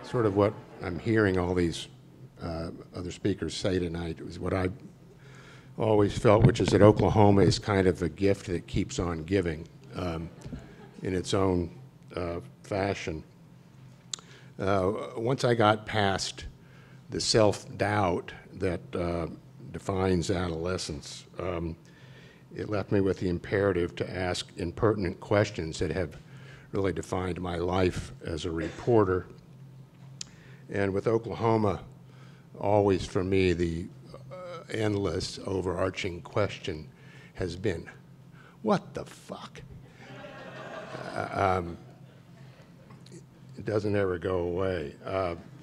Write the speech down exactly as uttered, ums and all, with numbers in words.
sort of what I'm hearing all these uh, other speakers say tonight is what I always felt, which is that Oklahoma is kind of a gift that keeps on giving um, in its own uh, fashion. Uh, once I got past the self-doubt that uh, defines adolescence, um, it left me with the imperative to ask impertinent questions that have really defined my life as a reporter. And with Oklahoma, always for me, the uh, endless overarching question has been, what the fuck? Uh, um, it doesn't ever go away. Uh,